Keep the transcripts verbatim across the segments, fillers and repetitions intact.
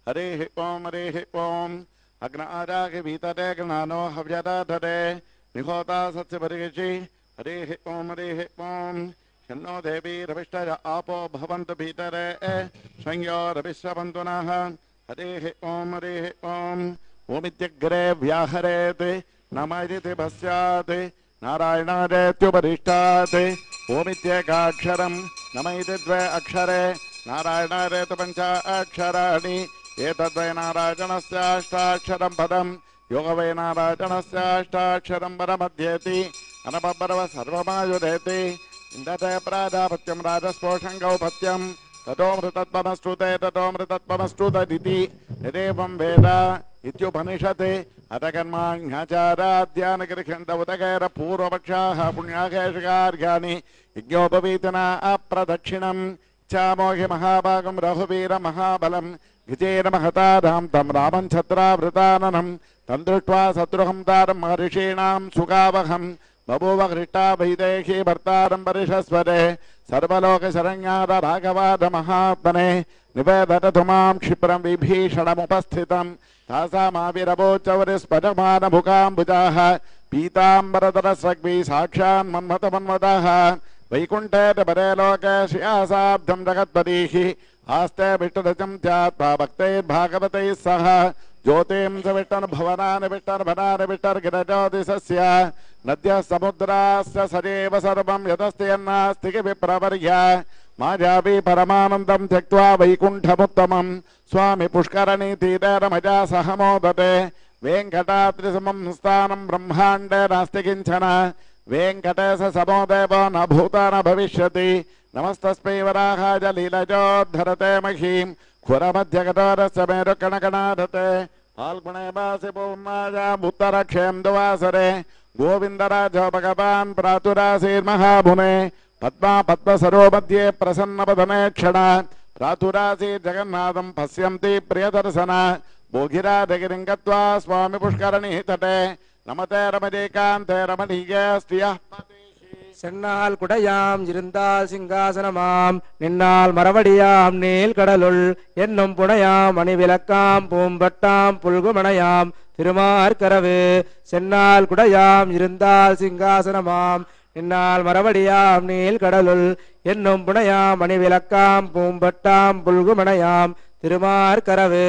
हरिः ओं हरिः ओं अग्नारागे भीतरे ज्ञानो हव्यदाधरे निहोता सत्सपरिषि हरिः ओं हरिः ओं शन्नो देवी रविष्टय आपो भवन्तु भीतरे संयो रविश्रवन्तु नः हरिः ओं हरिः ओं ओमित्यग्रे व्याहरेत् नमैति भस्यात् नारायणारेत्युपरिष्टात् ओमित्येकाक्षरं नमैति द्वे अक्षरे नारायणारेतु पञ्च अक्षराणि एतद्वै नारायणस्याष्टाक्षरं पदं योगवै नारायणस्याष्टाक्षरं पदमध्येति अनपरव सर्वमायुधेति इन्दते प्राजापत्यं राजस्पोषं गौपत्यं ततोऽमृतत्वमश्नुते ततोऽमृतत्वमश्नुतदिति यदेवं वेद इत्युपनिषत् अथ कर्माण्याचाराध्यानगृह्यन्त उदगैर पूर्वपक्षाः पुण्याकेशकार्याणि यज्ञोपवीतना अप्रदक्षिणं चामोहि महाभागं रघुवीर महाबलं विजयेन महताधां तं रामं छत्रावृताननं तं दृष्ट्वा शत्रुहं तारं महर्षीणां सुगावहं बभूव हृष्टा वैदेही भर्तारं परिषस्वरे सर्वलोकशरण्याद राघवाद महात्मने निवेदतु मां क्षिप्रं विभीषणमुपस्थितं तासामाविरवोच्चवरिस्फटमानमुखाम्बुजाः पीताम्बरधरस्रग्वी साक्षान् मन्मथमन्मथः वैकुण्ठे परे लोके श्रियासाब्धं जगत्पतिः आस्ते विष्णुरचं ध्यात्वा भक्तैर्भागवतैः सह ज्योतिंस विष्टन् भवनानि विष्टर्भनानि विष्टर्गिरज्योतिषस्य नद्यः समुद्रास्य सरेव सर्वं यदस्ति यन्नास्ति विप्रवर्य मायावी परमानन्दं त्यक्त्वा वैकुण्ठमुत्तमं स्वामी पुष्करणीतीरे रमजा सह मोदते वेङ्कटाद्रिसमं स्थानं ब्रह्माण्डे नास्ति किञ्चन वेङ्कटेश समो देवो न भूता न भविष्यति नमस्तस्मै वराहाय लीलजोद्धरते महीं खुरमध्यगतोरस्य मेरुकणकणाधते फाल्गुणे मासि पौर्णायाम् उत्तरक्षेन्दुवासरे गोविन्दराजो भगवान् प्रातुरासीर्महामुने पद्मा पद्मसरो मध्ये प्रसन्नवदने क्षण प्रातुरासीर्जगन्नाथं पश्यन्ति प्रियदर्शन भोगिराजगिरिं गत्वा स्वामी पुष्करणीः तटे नमते रमजेकान्ते रमणीये स्त्रियः சென்னால் குடையாம் இருந்தால் சிங்காசனமாம் நின்னால் மரவடியாம் நீல் கடலுள் என்னும் புனையாம் மணிவிளக்காம் பூம்பட்டாம் புல்குமணையாம் திருமார்கரவு சென்னால் குடையாம் இருந்தால் சிங்காசனமாம் நின்னால் மரவடியாம் நீல் கடலுள் என்னும் புனையாம் மணிவிளக்காம் பூம்பட்டாம் புல்குமணையாம் திருமார்கரவு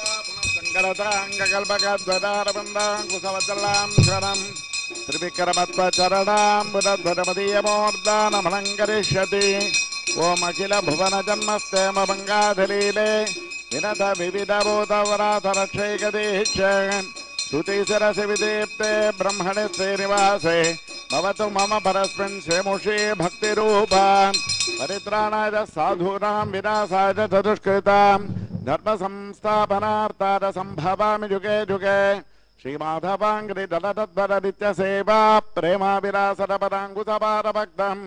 त्रिविक्रमत्वचरणाम्बुधध्वरमदीयमोर्दानमलङ्करिष्यति ओम अखिल भुवन जन्मस्तेम बङ्गाधलीले विनत विविधभूतवराधरक्षैकदीक्ष्य श्रुतिशिरसि विदीप्ते ब्रह्मणि श्रीनिवासे भवतु मम परस्मिन् शेमुषी भक्तिरूपा परित्राणाय साधूनां विनाशाय चतुष्कृतां धर्मसंस्थापनार्थाय सम्भवामि युगे युगे श्रीमाधवांग्रि दलतद्वर नित्य सेवा प्रेमाविलासद पदांगुसपार भक्तं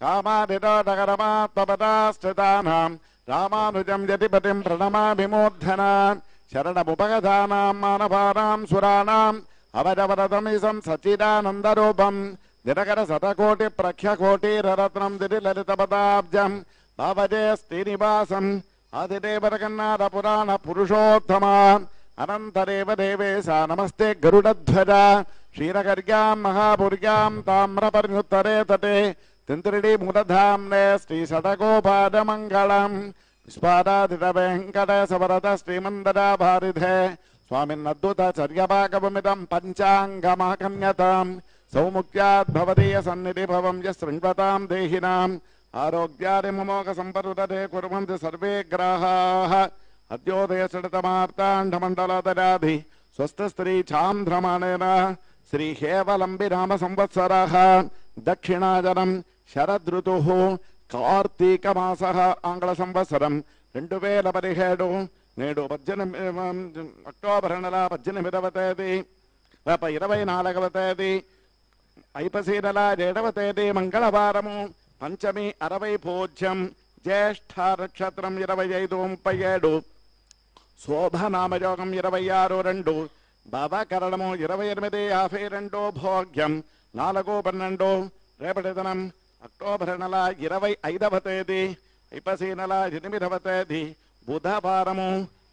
कामादिरोधकरमात्मपदाश्रितानां रामानुजं यतिपतिं प्रणमामि मूर्धना शरणमुपगतानां मानवानां सुराणाम् अवजवरतमीशं सच्चिदानन्दरूपं दिनकर शतकोटि प्रख्यकोटिरत्नं दिरिललितपदाब्जं भावजे श्रीनिवासम् आदिदेवरकन्नाथ पुराण पुरुषोत्तमा अनंतरेव देवेशा नमस्ते गरुडध्वज क्षीरकर्यां महापुर्यां ताम्रपर्युत्तरे तटे तिन्त्रिणी मूलधाम्ने श्रीषटकोपादमङ्गलम् विस्फाराधित वेङ्कटेशवरद श्रीमन्दराभारिधे स्वामिन्नद्भुत चर्यपाकवमिदं पञ्चाङ्गमाकन्यतां सौमुख्याद्भवदीय सन्निधिभवं यशृण्वतां देहिनाम् आरोग्यादिमोघसम्परुदधे कुर्वन्ति सर्वे ग्राहाः अद्योदय षडतमार्ताण्डमण्डलधराधि स्वस्थस्त्री चान्द्रमाणेन श्रीहेवलम्बिराम संवत्सरः दक्षिणाजनं शरदृतुः कार्तीकमासः आङ्ग्लसंवत्सरं రెండు వేల పదిహేడు నేడు పద్దెనిమిది అక్టోబర్ నెల పద్దెనిమిదవ తేదీ ఇరవై నాలుగవ తేదీ ఐపసీ నెల ఏడవ తేదీ మంగళవారము పంచమి అరవై పూజ్యం జ్యేష్ఠ నక్షత్రం ఇరవై ఐదు ముప్పై ఏడు శోభనామయోగం ఇరవై ఆరు రెండు భావకరణము ఇరవై ఎనిమిది యాభై రెండు భోగ్యం నాలుగు పన్నెండు రేపటి దినం అక్టోబర్ నెల ఇరవై ఐదవ తేదీ ఐపసీ నెల ఎనిమిదవ తేదీ బుధవారము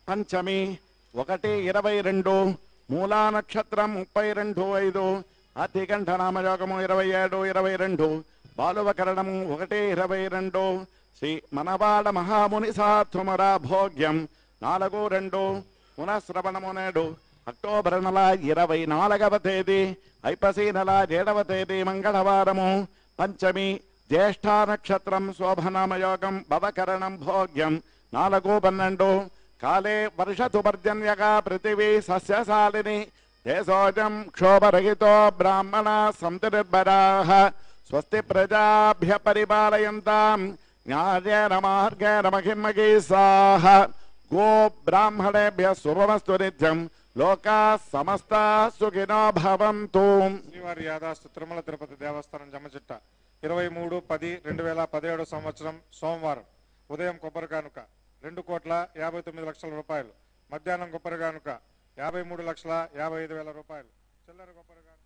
పంచమి ఒకటి ఇరవై రెండు మూలా నక్షత్రం ముప్పై రెండు ఐదు అతికంఠ నామయోగము ఇరవై ఏడు ఇరవై రెండు బాలువకరణము ఒకటి ఇరవై రెండు శ్రీ మనవాడ మహాముని సాత్వమర భోగ్యం నాలుగు రెండు పునఃశ్రవణము నేడు అక్టోబర్ నెల ఇరవై నాలుగవ తేదీ ఐపసి నెల ఏడవ తేదీ మంగళవారము పంచమి జ్యేష్ఠ నక్షత్రం శోభనామయోగం భవకరణం భోగ్యం నాలుగు పన్నెండు కాలే వర్షతు పర్జన్యగా పృథివీ సస్యశాలిని దేశోజం క్షోభరహితో బ్రాహ్మణ సంతిర్భరాః స్వస్తి ప్రజాభ్య పరిపాలయంతాం న్యాయేన మార్గేణ మహిమగీసాః గో బ్రాహ్మణేభ్య శుభమస్తు నిత్యం లోకా సమస్త సుఖినో భవంతు. శ్రీవారి యాదాస్తు తిరుమల తిరుపతి దేవస్థానం జమచిట్ట ఇరవై మూడు పది రెండు వేల పదిహేడు సంవత్సరం సోమవారం ఉదయం కొబ్బరి కానుక రెండు కోట్ల యాభై తొమ్మిది లక్షల రూపాయలు, మధ్యాహ్నం కొబ్బరి కానుక యాభై మూడు లక్షల యాభై ఐదు వేల రూపాయలు, చిల్లర కొబ్బరి కానుక